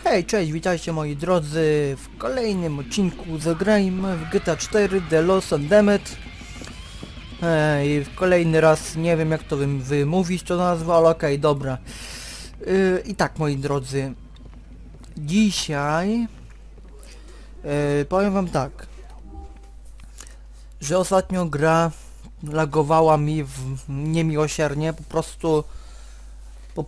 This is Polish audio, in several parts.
Hej, cześć, witajcie moi drodzy w kolejnym odcinku. Zagrajmy w GTA 4 The Lost Undead. I kolejny raz, nie wiem jak to wymówić to nazwę, ale okej, dobra. I tak moi drodzy, dzisiaj powiem wam tak, że ostatnio gra lagowała mi niemiłosiernie, po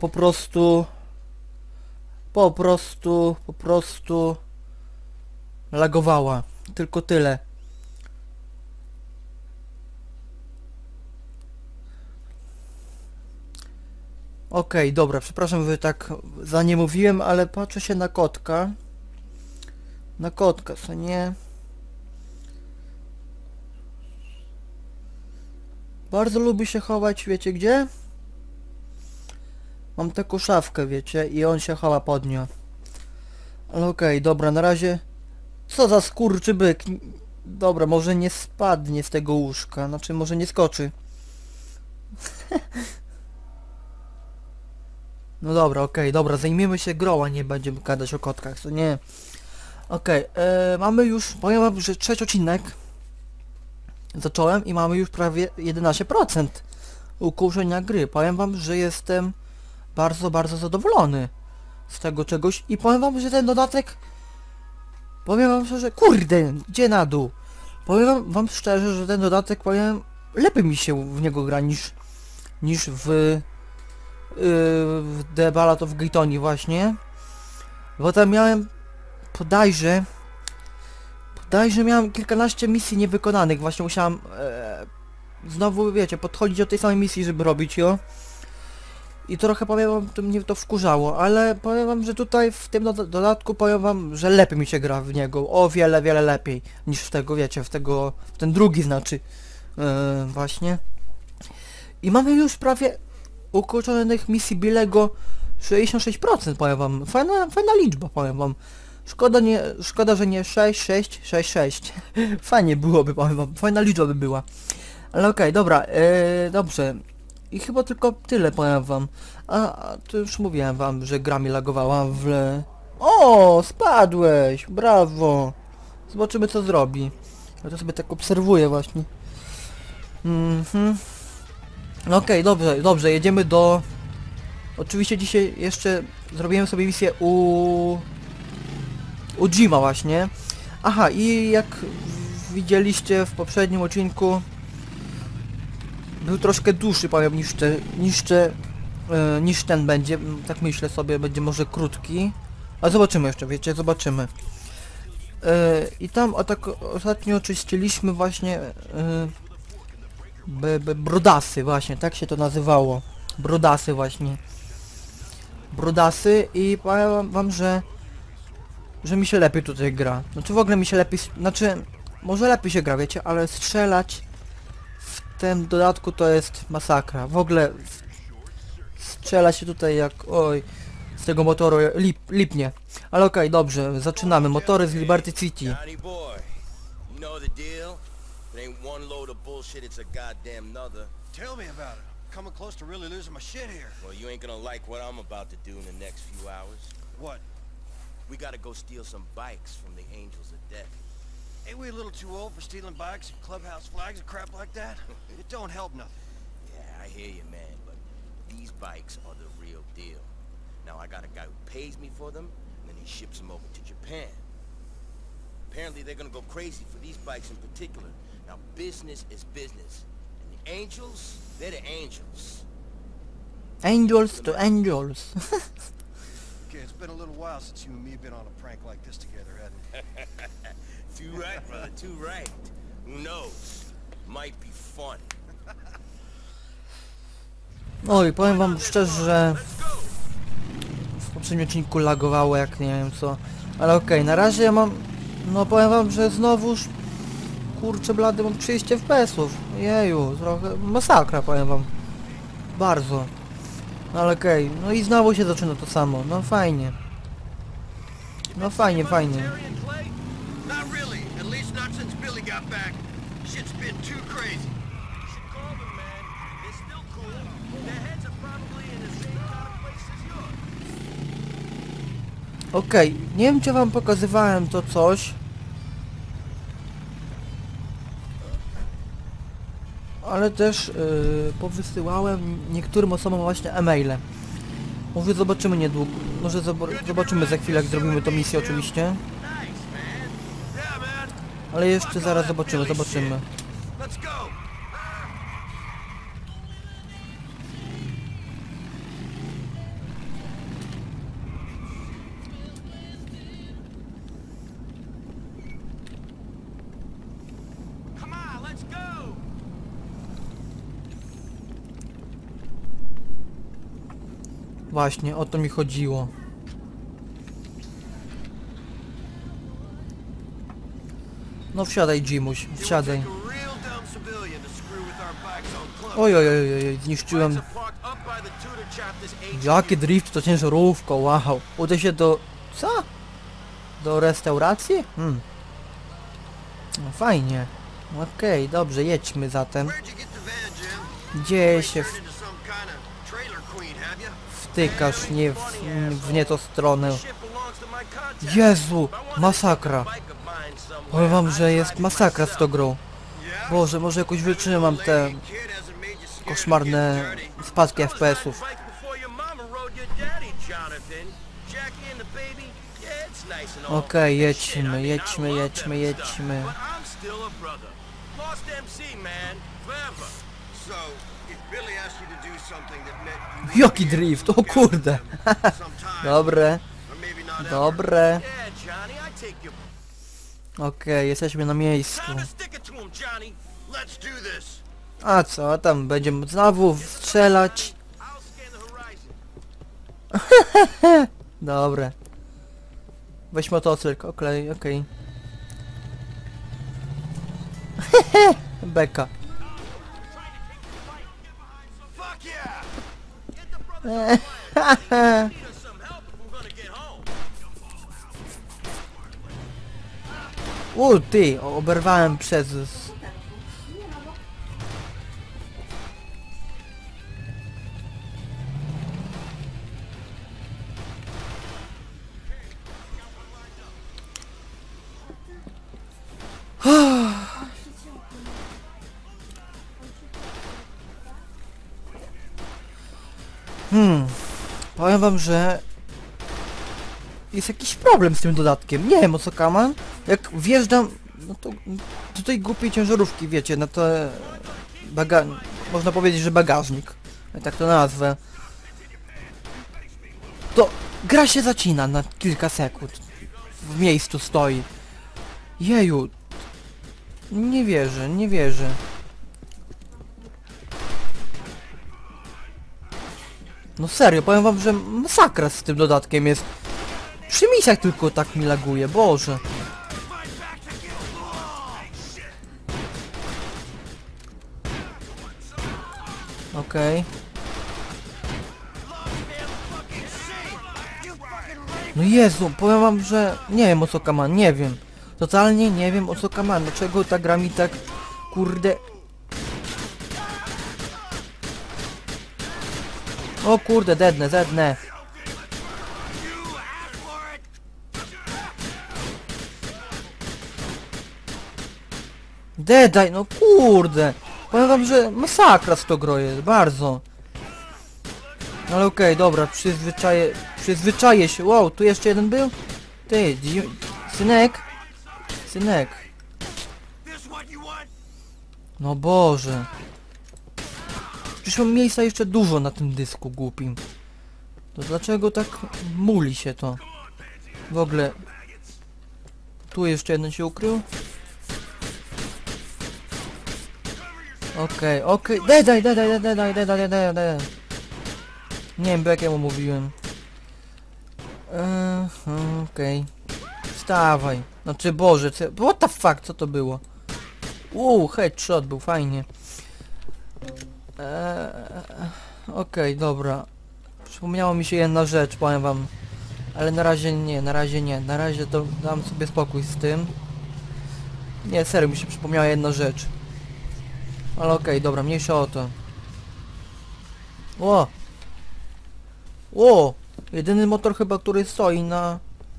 prostu lagowała. Tylko tyle. Okej, dobra, przepraszam, że tak za nie mówiłem, ale patrzę się na kotka. Na kotka, co nie? Bardzo lubi się chować, wiecie gdzie? Mam taką szafkę, wiecie, i on się chowa pod nią. Ale okej, dobra, na razie... Co za skurczybyk! Dobra, może nie spadnie z tego łóżka, znaczy może nie skoczy. No dobra, okej, dobra, zajmiemy się grą, a nie będziemy gadać o kotkach, to nie. Okej, mamy już, powiem wam, że trzeci odcinek zacząłem i mamy już prawie 11% ukończenia gry. Powiem wam, że jestem bardzo zadowolony z tego czegoś i powiem wam, że ten dodatek, powiem wam szczerze, kurde, idzie na dół. Powiem wam szczerze, że ten dodatek, powiem, lepiej mi się w niego gra niż w The Ballad of Gay Tony właśnie. Bo tam miałem bodajże miałem kilkanaście misji niewykonanych, właśnie musiałem znowu, wiecie, podchodzić do tej samej misji, żeby robić ją. I trochę, powiem wam, to mnie to wkurzało, ale powiem wam, że tutaj w tym dodatku, powiem wam, że lepiej mi się gra w niego, o wiele lepiej niż w tego, wiecie, w ten drugi znaczy, właśnie. I mamy już prawie ukończonych misji Billego 66%, powiem wam, fajna liczba, powiem wam. Szkoda, że nie 6. Fajnie byłoby, powiem wam, fajna liczba by była. Ale okej, dobra, dobrze. I chyba tylko tyle powiem wam. A to już mówiłem wam, że gra mi lagowała w... O, spadłeś! Brawo! Zobaczymy co zrobi. Ja to sobie tak obserwuję właśnie. Okej, dobrze, jedziemy do... Oczywiście dzisiaj jeszcze zrobiłem sobie misję u Jima właśnie. Aha, i jak widzieliście w poprzednim odcinku, był troszkę dłuższy, powiem, niż ten będzie, tak myślę sobie, będzie może krótki. A zobaczymy jeszcze, wiecie, zobaczymy. I tam tak ostatnio czyściliśmy właśnie brodasy, właśnie, tak się to nazywało. Brodasy właśnie. Brodasy i powiem wam, że mi się lepiej tutaj gra. Znaczy w ogóle mi się lepiej, znaczy może lepiej się gra, wiecie, ale strzelać w tym dodatku to jest masakra. W ogóle strzela się tutaj jak, oj, z tego motoru lipnie. Ale okej, dobrze, zaczynamy. Motory z Liberty City. Tell me about it. I'm coming close to really losing my shit here. Well, you ain't gonna like what I'm about to do in the next few hours. What? We gotta go steal some bikes from the Angels of Death. Ain't we a little too old for stealing bikes and clubhouse flags and crap like that? It don't help nothing. Yeah, I hear you, man, but these bikes are the real deal. Now, I got a guy who pays me for them, and then he ships them over to Japan. Apparently, they're gonna go crazy for these bikes in particular. Now, business is business. And the Angels, they're the Angels. Angels to Angels. Okay, it's been a little while since you and me have been on a prank like this together, hasn't it? Too right, brother, too right. Who knows? Might be fun. Oj, powiem wam szczerze, że w poprzednim odcinku lagowało jak nie wiem co. Ale okej, na razie ja mam... No powiem wam, że znowuż... Kurczę blady, mam 30 FPS-ów. Jeju, trochę masakra, powiem wam. Bardzo. No ale okej, no i znowu się zaczyna to samo. No fajnie. No fajnie. Not really. At least not since Billy got back. Shit's been too crazy. You should call them, man. They're still cool. Their heads are probably in the same kind of place as yours. Okej, nie wiem czy wam pokazywałem to coś. Ale też powysyłałem niektórym osobom właśnie e-maile. Może zobaczymy niedługo. Może zobaczymy za chwilę, jak zrobimy tą misję oczywiście. Nice, man. Yeah, man. Ale jeszcze zaraz zobaczymy. Let's go. Come on, let's go! Właśnie, o to mi chodziło. No wsiadaj, Jimuś, wsiadaj. Take a real dumb civilian to screw with our bikes on club. Oj, zniszczyłem. Bikes are parked up by the Tudor chapter's HQ. Jaki drift, to ciężarówko, wow. Uda się do... co? Do restauracji? No fajnie. Okej, dobrze, jedźmy zatem. Where'd you get the van, Jim? Gdzie się Turned into some kind of trailer queen, have you? wtykasz w nie tą stronę? Shit belongs to my contact. Jezu, masakra. Bike of mine somewhere. Powiem wam, że I jest tried it masakra z tą myself. grą. Yeah? Boże, może jakoś wytrzymam te Kid hasn't made you scared koszmarne to get dirty. spadki I was riding FPS-ów. bike before your mama rode your daddy, Jonathan. Jackie and the baby. Yeah, it's nice and all. Okej, Shit, I jedźmy, mean, I jedźmy, love jedźmy, them stuff, jedźmy. But I'm still a brother. Lost MC, man. Forever. So, if Billy asked you to do something that meant you Jaki drift, o kurde. sometimes, Dobre, or maybe not ever, dobre. Yeah, Johnny, I take your... Okej, jesteśmy na miejscu. Kinda stick it to him, Johnny. let's do this. A co, tam będziemy znowu strzelać. I'll scan the horizon. Dobre. Weź motocykl, okej. Beka. Fuck yeah! Get the brothers on need us some help if we're gonna get home. Ty, oberwałem przez... Powiem wam, że jest jakiś problem z tym dodatkiem. Nie wiem o co kaman. Jak wjeżdżam, no to do tej głupiej ciężarówki, wiecie, na to można powiedzieć, że bagażnik. Ja tak to nazwę. To gra się zacina na kilka sekund. W miejscu stoi. Jeju. Nie wierzę. No serio, powiem wam, że masakra z tym dodatkiem jest. Przy misjach tylko tak mi laguje, Boże. Okej. No Jezu, powiem wam, że nie wiem o co kaman, nie wiem. Totalnie nie wiem o co kaman, dlaczego ta gra mi tak, kurde... O kurde, dednę. Dedaj, no kurde. Powiem wam, że masakra z to gro jest, bardzo. Ale okej, dobra, przyzwyczaję się. Wow, tu jeszcze jeden był? Ty, synek. This what you want? No Boże. Przecież mam miejsca jeszcze dużo na tym dysku głupim. To dlaczego tak muli się to? W ogóle... Tu jeszcze jeden się ukrył. Okej. Dedaj. Nie wiem, jak ja mu mówiłem. Okej. Wstawaj. Znaczy, Boże, what the fuck, co to było? Headshot był, fajnie. Okej, dobra. Przypomniało mi się jedna rzecz, powiem wam. Ale na razie nie. Na razie to dam sobie spokój z tym. Nie, serio mi się przypomniała jedna rzecz. Ale okej, dobra, mniejsza o to. Jedyny motor chyba, który stoi na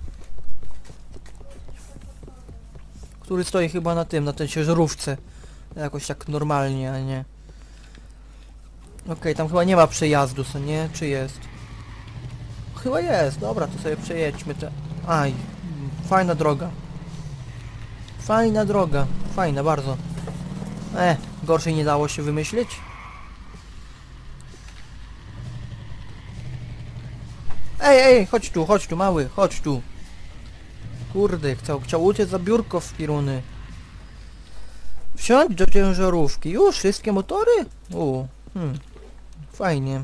który stoi chyba na tym, na tej ciężarówce. Jakoś tak normalnie, a nie. Okej, tam chyba nie ma przejazdu, co nie? Czy jest? Chyba jest, dobra, to sobie przejedźmy te... Aj, fajna droga. Fajna droga, fajna bardzo. Gorszej nie dało się wymyślić. Ej, chodź tu, mały, chodź tu. Kurde, chciał uciec za biurko w piruny. Wsiądź do ciężarówki. Już, wszystkie motory? Fajnie.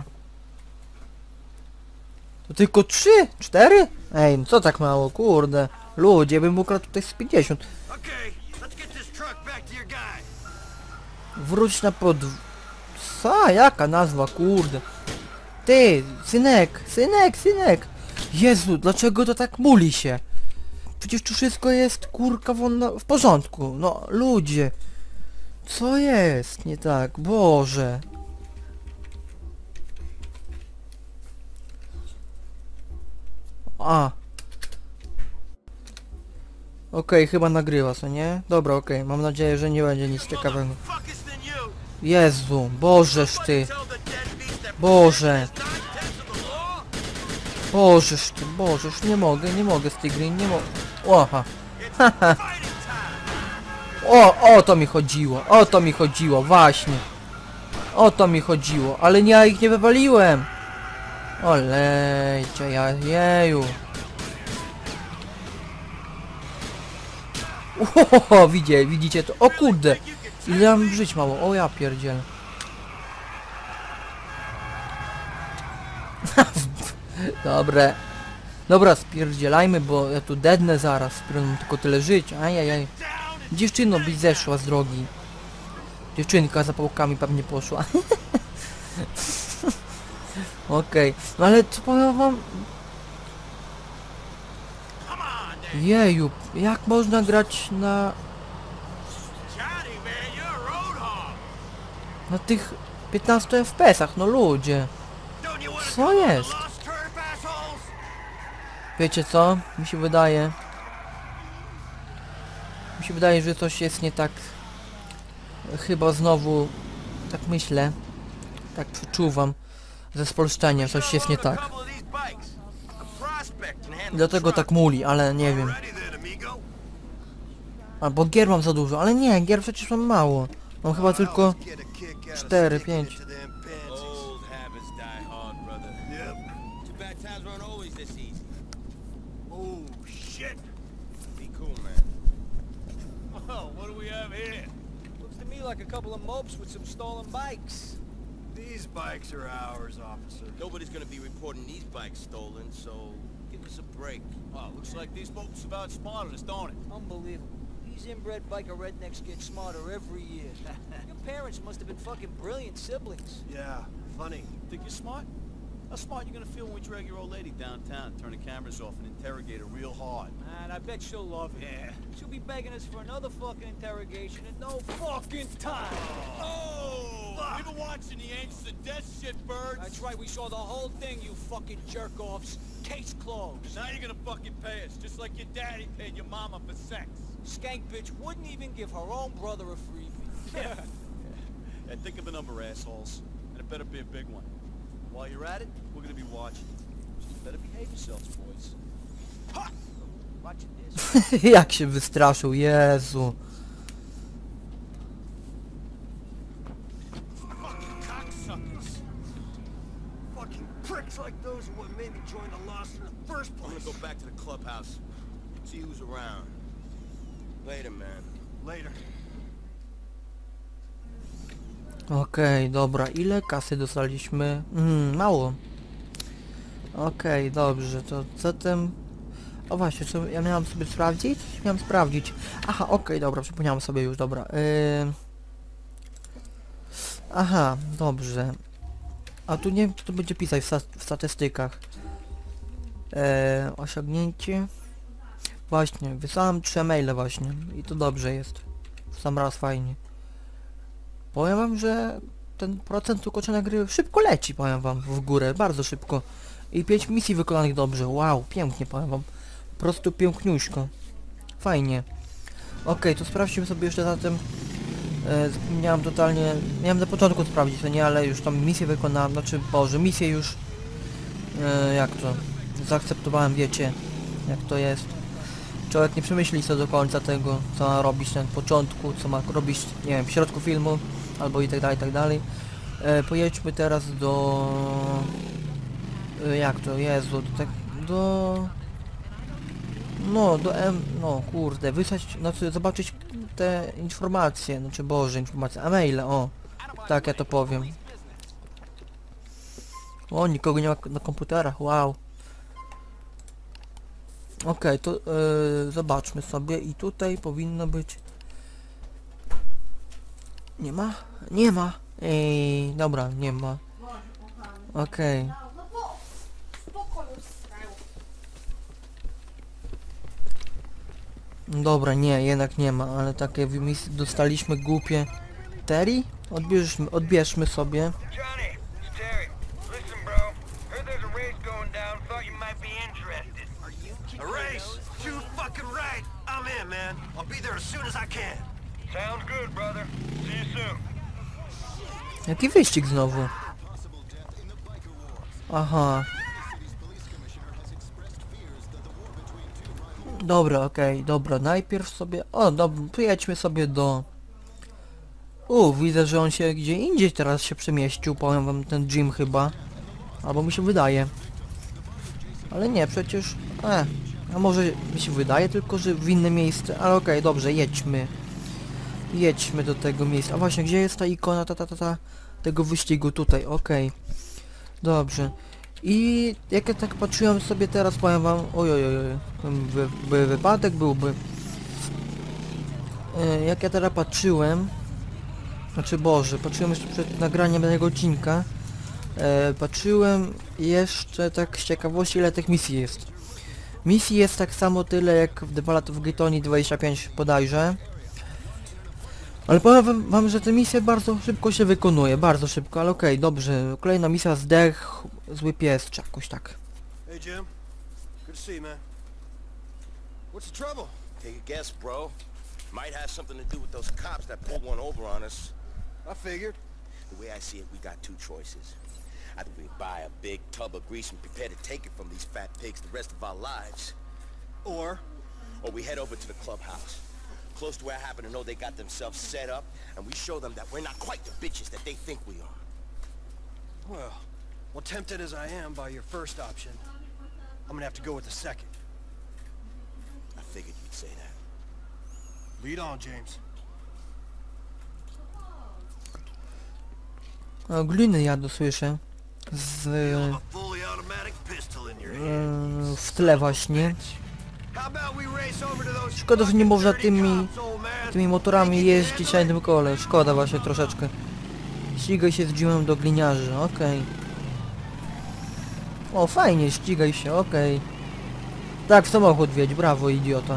To tylko 3? 4? Ej, no co tak mało, kurde. Ludzie, bym ukradł tutaj z 50. Okay, let's get this truck back to your guy. Wróć na jaka nazwa, kurde. Ty, synek. Jezu, dlaczego to tak muli się? Przecież tu wszystko jest, kurka, w porządku. No, ludzie. Co jest nie tak? Boże. Okej, chyba nagrywa, co nie? Dobra, okej, mam nadzieję, że nie będzie nic ciekawego. Jezu, Bożeż ty. Boże. Bożeż, nie mogę z tej gry, nie mogę. Oha. O to mi chodziło, właśnie. O to mi chodziło, ale ja ich nie wywaliłem. Olejcie, jeju. Widzicie to? O kurde. Ile mam żyć mało? O ja pierdzielę. Dobra, spierdzielajmy, bo ja tu dednę zaraz. Mam tylko tyle żyć. Ajajaj. Dziewczyno byś zeszła z drogi. Dziewczynka za pałkami pewnie poszła. Okej. No ale co powiem wam? Jeju, jak można grać na tych 15 FPS-ach, no ludzie. Co jest? Wiecie co? Mi się wydaje, że coś jest nie tak. Chyba znowu, tak myślę, tak przeczuwam, ze spolszczeniem coś jest nie tak. Dlatego tak muli, ale nie wiem. Albo gier mam za dużo, ale nie, gier przecież mam mało. Mam chyba tylko 4, 5. Like a couple of mopes with some stolen bikes. These bikes are ours, officer. Nobody's gonna be reporting these bikes stolen, so give us a break. Oh, looks like these mopes have outsmarted us, don't it? Unbelievable. These inbred biker rednecks get smarter every year. Your parents must have been fucking brilliant siblings. Yeah, funny. Think you're smart? How smart you gonna feel when we drag your old lady downtown, turn the cameras off, and interrogate her real hard? Man, I bet she'll love it. Yeah. She'll be begging us for another fucking interrogation in no fucking time. Oh! You been watching the Angels of Death shit, birds? That's right, we saw the whole thing, you fucking jerk-offs. Case closed. Now you're gonna fucking pay us, just like your daddy paid your mama for sex. Skank bitch wouldn't even give her own brother a freebie. Yeah, think of a number, assholes. And it better be a big one. While you're at it, we're gonna be watching. So you better behave yourselves, boys. Ha! Watching this. Jak się wystraszył, Jezu. Fucking cocksuckers. Fucking pricks like those are what made me join the Lost in the first I'm place. gonna go back to the clubhouse. See who's around. Later, man. Later. Okej, dobra, ile kasy dostaliśmy? Mało. Okej, dobrze, to zatem... O właśnie, co ja miałem sobie sprawdzić? Miałem sprawdzić. Aha, okej, dobra, przypomniałem sobie już, dobra. Aha, dobrze. A tu nie wiem, co to będzie pisać w statystykach. Osiągnięcie. Właśnie, wysłałem 3 maile właśnie. I to dobrze jest. W sam raz fajnie. Powiem wam, że ten procent ukończenia gry szybko leci, powiem wam, w górę, bardzo szybko. I 5 misji wykonanych dobrze, wow, pięknie, powiem wam. Po prostu piękniuśko. Fajnie. Okej, to sprawdźmy sobie jeszcze zatem. Zapomniałem totalnie. Miałem na początku sprawdzić to nie, ale już tam misję wykonałem. Znaczy, Boże, misję już. Jak to? Zaakceptowałem, wiecie, jak to jest. Człowiek nie przemyśli co do końca tego, co ma robić na początku, co ma robić, nie wiem, w środku filmu, albo i tak dalej, i tak dalej. Pojedźmy teraz do... jak to, Jezu, no kurde, wysłać, znaczy zobaczyć te informacje, znaczy Boże, informacje, a maile, o, tak ja to powiem. O, nikogo nie ma na komputerach, wow. Okej, to zobaczmy sobie i tutaj powinno być... Nie ma? Nie ma! Ej, dobra, nie ma. Okej. Dobra, nie, jednak nie ma, ale takie misje dostaliśmy głupie. Terry? Odbierzmy sobie. Johnny, it's Terry. Listen, bro. Heard there's a race going down. Thought you might be interested. Are you kidding? A race? Too fucking right. I'm in, man. I'll be there as soon as I can. Sounds good, brother. See you soon. Jaki wyścig znowu? Aha. Dobra, okej, dobra, najpierw sobie... O, dobra, pojedźmy sobie do... widzę, że on się gdzie indziej teraz się przemieścił, powiem wam, ten Jim chyba. Albo mi się wydaje. Ale nie, przecież... a może mi się wydaje tylko, że w inne miejsce, ale okej, dobrze, jedźmy. Jedźmy do tego miejsca. A właśnie, gdzie jest ta ikona, tego wyścigu tutaj, okej. Dobrze. I jak ja tak patrzyłem sobie teraz, powiem wam, wypadek byłby. Jak ja teraz patrzyłem, znaczy Boże, patrzyłem jeszcze przed nagraniem tego odcinka, patrzyłem jeszcze tak z ciekawości, ile tych misji jest. Misji jest tak samo tyle jak w The Ballad of Gay Tony 25 bodajże. Ale powiem wam, że te misje bardzo szybko się wykonuje, bardzo szybko, ale okej, dobrze. Kolejna misja zdech, zły pies, czy jakoś tak. Hey, Jim. Good to see you, man. What's the trouble? Take a guess, bro. Might have something to do with those cops that pulled one over on us. I figured. The way I see it, we got two choices. Either we buy a big tub of grease and prepare to take it from these fat pigs the rest of our lives, Or we head over to the clubhouse, close to where I happen to know they got themselves set up, and we show them that we're not quite the bitches that they think we are. well, tempted as I am by your first option, I'm gonna have to go with the second. I figured you'd say that. Lead on, James. O, gliny ja dosłyszę. You have a fully automatic pistol in your hand. W tle właśnie. How about we race over to those Szkoda, że nie można fucking dirty cops, old man? tymi motorami jeździć na jednym kole. Szkoda właśnie troszeczkę. Ścigaj się z Jimem do gliniarzy, okej. O, fajnie, ścigaj się, okej. Tak, w samochód wjedź, brawo, idiota.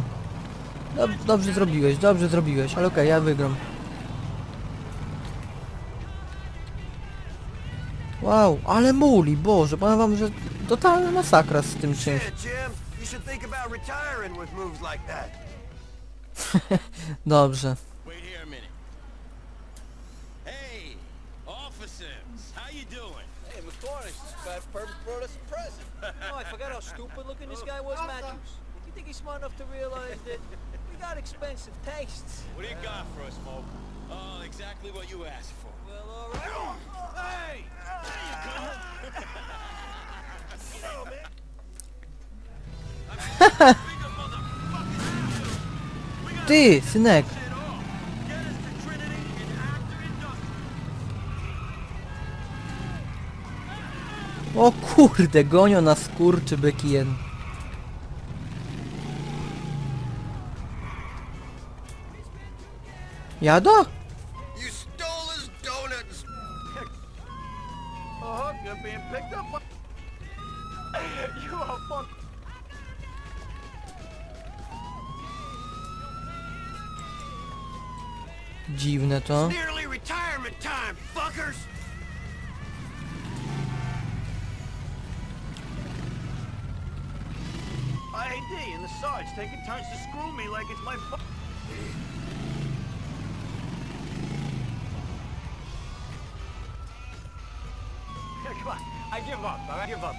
Dobrze zrobiłeś, ale okej, ja wygram. Wow, ale muli, Boże, powiem wam, że totalna masakra z tym czymś. Shit, Jim. You should think about retiring with moves like that. Dobrze. Wait here a minute. Hey, officers, how you doing? Hey, McCormick, Fat Purpose brought us a present. Oh, I forgot how stupid looking this guy was, Matthews. You think he's smart enough to realize that we got expensive tastes? What do you got for us, Smoke? Oh, exactly what you asked for. Well, all right. Hey! There you go! Oh, man. Ty, synek. O kurde, gonią nas kurczybyk jeden. Jada? You stole his donuts. You're being picked up. You are fuck. Dziwne to. Nearly retirement time, fuckers. ID and the Sarge taking turns to screw me like it's my Come on, I give up, all right? I give up.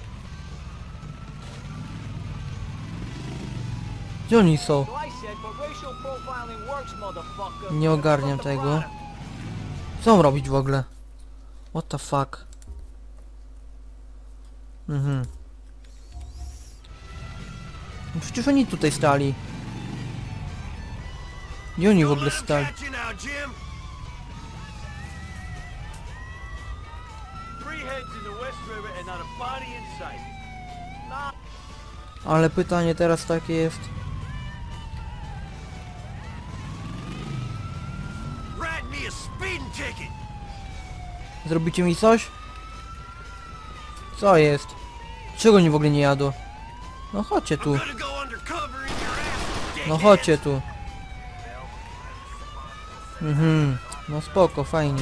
Gdzie oni są? So I said, but racial profiling works, motherfucker. Nie ogarniam tego. Co mam robić w ogóle? What the fuck? Mhm. No przecież oni tutaj stali. Gdzie oni w ogóle stali? Catch you now, Jim. 3 heads in the West River and not a body in sight. Ale pytanie teraz takie jest. Write me a speeding ticket. Zrobicie mi coś? Co jest? Czego oni w ogóle nie jadą? No chodźcie tu. I'm gonna go undercover in your ass. No chodźcie tu. Mhm. No spoko, fajnie.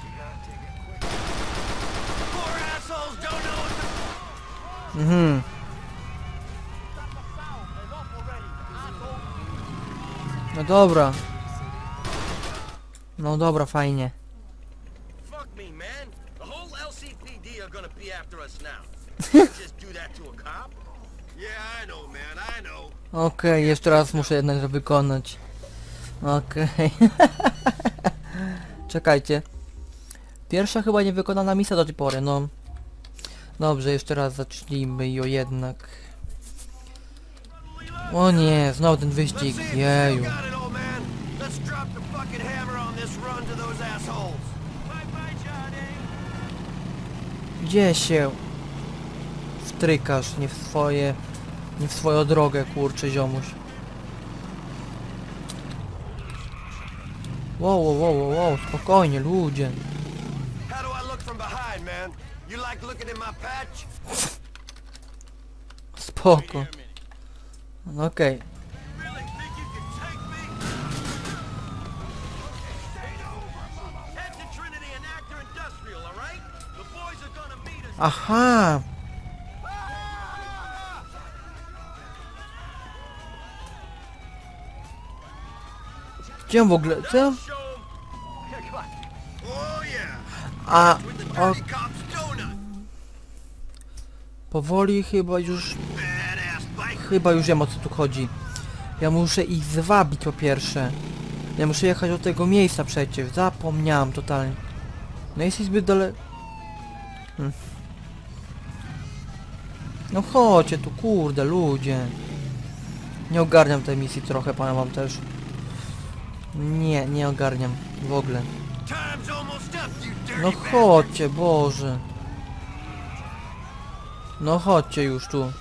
Poor assholes don't know what to... Mhm. No dobra. No dobra, fajnie. Fuck me, man. The whole LCPD are gonna be after us now. Just do that to a cop? Yeah, I know, man. I know. Okej, jeszcze raz muszę jednak to wykonać. Okej. Czekajcie. Pierwsza chyba niewykonana misja do tej pory, no. Dobrze, jeszcze raz zacznijmy ją jednak. O nie, znowu ten wyścig, Let's see if jeju. you got it, old man. Let's drop the fucking hammer on this run to those assholes. Bye-bye, Johnny. Gdzie się wtrykasz, nie w swoją drogę, kurczę, ziomuś. Wow, spokojnie, ludzie. How do I look from behind, man? You like looking at my patch? Spoko. No okej. Really think you can take me? Head to Trinity and Actor Industrial, all right? The boys are gonna meet us. Aha! Gdzie on w ogóle? Co? Show 'em. Oh yeah, A, with the o, dirty cops donut. powoli chyba już... Badass bike. Chyba już wiem, o co tu chodzi. Ja muszę ich zwabić po pierwsze. Ja muszę jechać do tego miejsca przecież. Zapomniałem totalnie. No jesteś zbyt daleko. No chodźcie tu, kurde, ludzie. Nie ogarniam tej misji trochę, powiem wam też. Nie ogarniam w ogóle. Time's almost up, you dirty No bastard. chodźcie, Boże. No chodźcie już tu.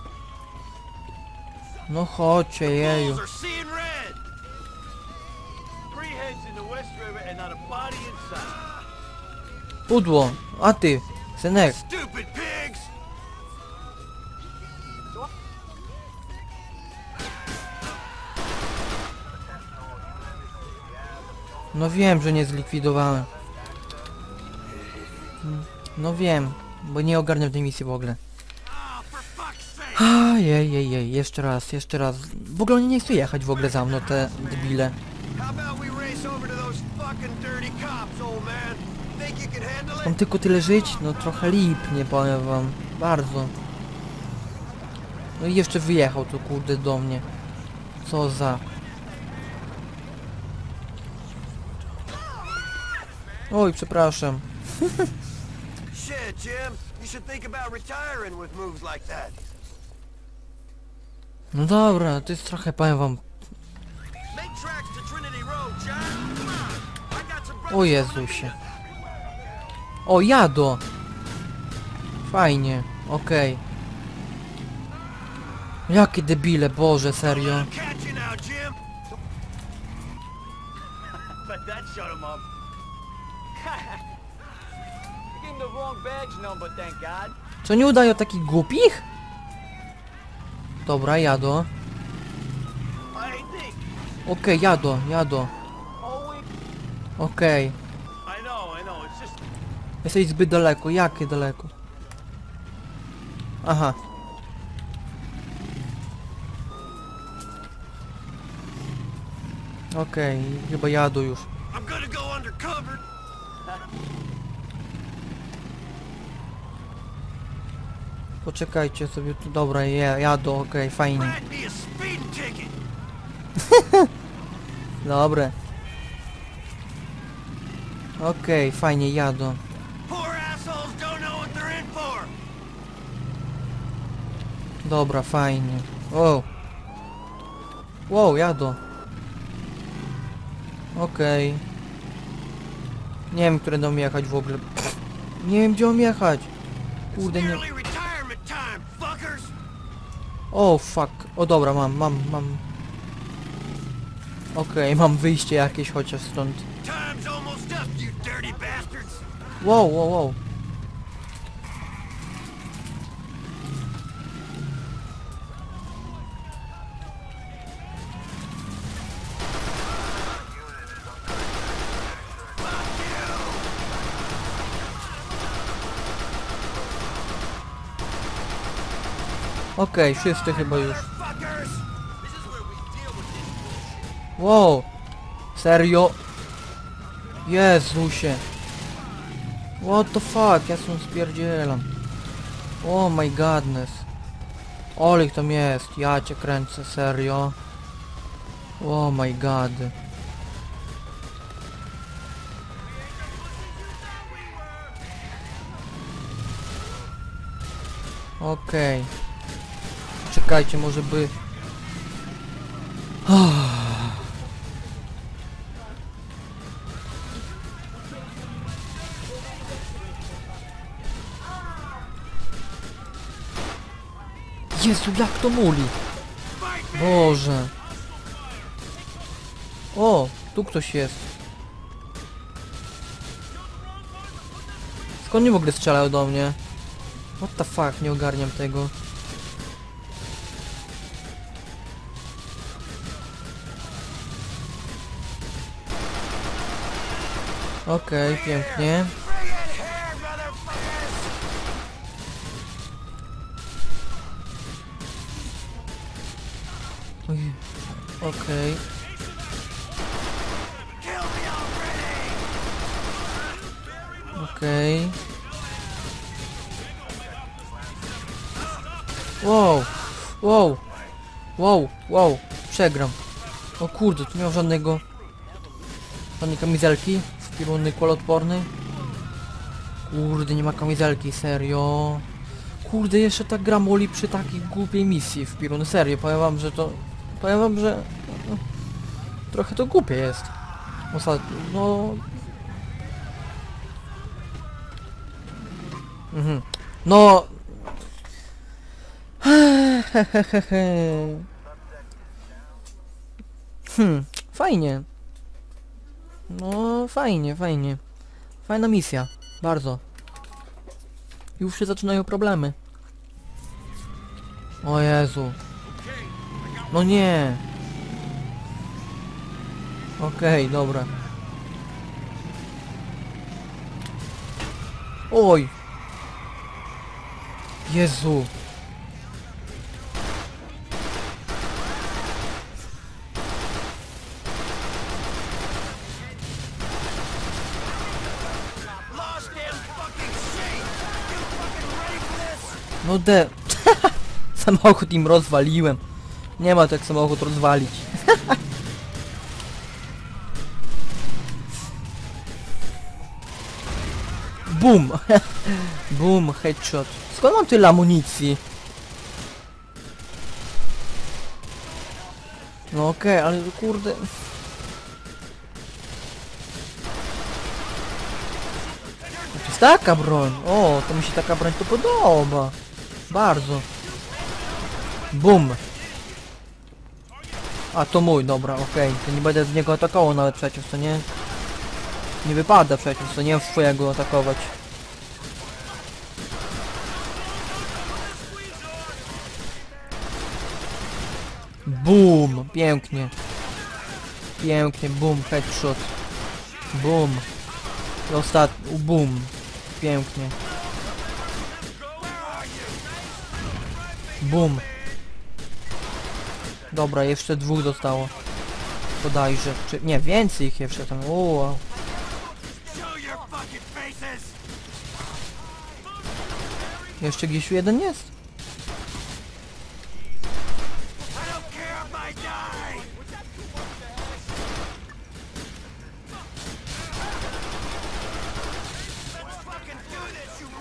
No chodźcie, jeju. Bulls are seeing red. 3 heads in the West River and not a body in sight. Pudło, a ty, synek. Stupid pigs. No wiem, że nie zlikwidowałem. No wiem, bo nie ogarniam tej misji w ogóle. Oh, for fuck's sake. Ajej, jeszcze raz. W ogóle oni nie chcą jechać w ogóle za mną, te debile. How about we race over to those fucking dirty cops, old man? Think you can handle Mam it? tylko tyle żyć? No trochę lipnie, powiem wam. Bardzo. No i jeszcze wyjechał tu, kurde, do mnie. Co za... Oj, przepraszam. Shit, Jim. You should think about retiring with moves like that. No dobra, to jest trochę, powiem wam... Make tracks to Trinity Road, John. Come on. I got some brothers O coming to Jezusie. meet us. O, jadą! Fajnie, okej. Jakie debile, Boże, serio. I'll catch you now, Jim. Bet that shut him up. You gave him the wrong badge number, thank God. Co nie udają takich głupich? Dobra, jadą. I think. Okej, jadą. Oh, Okej. I know. It's just Jesteś zbyt daleko, jakie daleko? Aha. Okej, chyba jadą już. I'm gonna go undercover. Poczekajcie sobie tu, dobra, jadą, okej, fajnie. Write me a speeding ticket. Dobre. Okej, fajnie, jadą. Poor assholes don't know what they're in for. Dobra, fajnie. Wow. Wow, jadą. Okej. Nie wiem, które mam jechać w ogóle. Nie wiem, gdzie mam jechać. Kurde, nie... Nearly retirement time, fuckers. O, fuck. O, dobra, mam. Okej, mam wyjście jakieś chociaż stąd. Time's almost up, you dirty bastards. Wow. Okej, wszyscy chyba już. Fuckers. This is where we deal with this bullshit. Wow. Serio? Jezusie. What the fuck? Ja stąd spierdzielam. Oh my godness. Ole ich tam jest. Ja cię kręcę, serio. Oh my god. Okej. Czekajcie, może by... Jezu, jak to muli? Boże. O, tu ktoś jest. Skąd nie w ogóle strzelają do mnie? What the fuck, nie ogarniam tego. Okej, pięknie. Oj, okej. Okej. Wow. Przegram. O kurde, tu nie ma żadnej kamizelki. Wspierunny kuloodporny. Kurde, nie ma kamizelki, serio. Kurde, jeszcze tak gra moli przy takiej głupiej misji w Pirun. Serio, powiem wam, że no, trochę to głupie jest. Ostatnio, no... No... Fajnie. No, fajnie. Fajna misja. Bardzo. Już się zaczynają problemy. O Jezu. No nie. Okej, dobra. Oj. Jezu. No samochód im rozwaliłem. Nie ma tak samochód rozwalić. Boom. Boom, headshot. Skąd mam tyle amunicji? No okej, ale kurde... To jest taka broń. O, to mi się taka broń to podoba. Bardzo. Boom. A to mój, dobra, okej. To nie będę z niego atakował nawet przecież, to nie... Nie wypada przecież, to nie swojego atakować. Boom! Pięknie. Pięknie, boom, headshot. Boom. I ostatni, boom. Pięknie. Boom. Dobra, jeszcze dwóch zostało. bodajże, czy nie, więcej ich jeszcze tam, wow. Show your fucking faces! Jeszcze gdzieś jeden jest? I don't care if I die! Let's fucking do this, you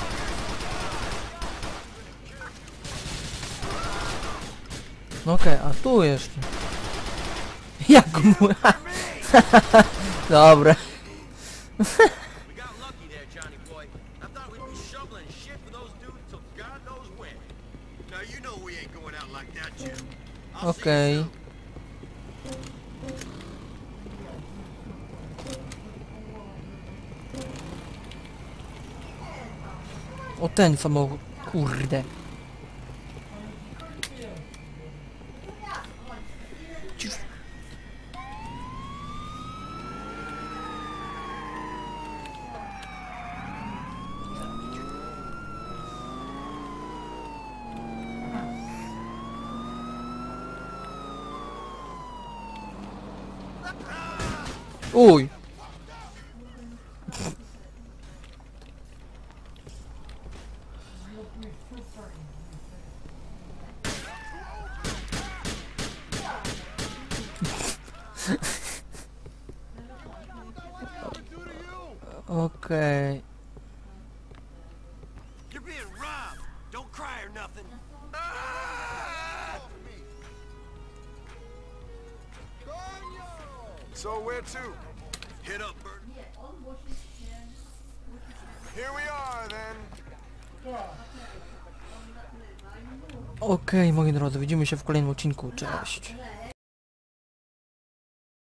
No okej, a tu jeszcze. Jak mu... Dobra. We got lucky there, Johnny boy. I thought we'd be shoveling shit for those dudes till God knows when. Now you know we ain't going out like that, Jim. I'll see you Okej. soon. O, ten samochód. Kurde. Ciu. Uj. Okej. You're being robbed. Don't cry or nothing. So where to? Hit up, Bert. Here we are then. Okej, moi drodzy, widzimy się w kolejnym odcinku. Cześć.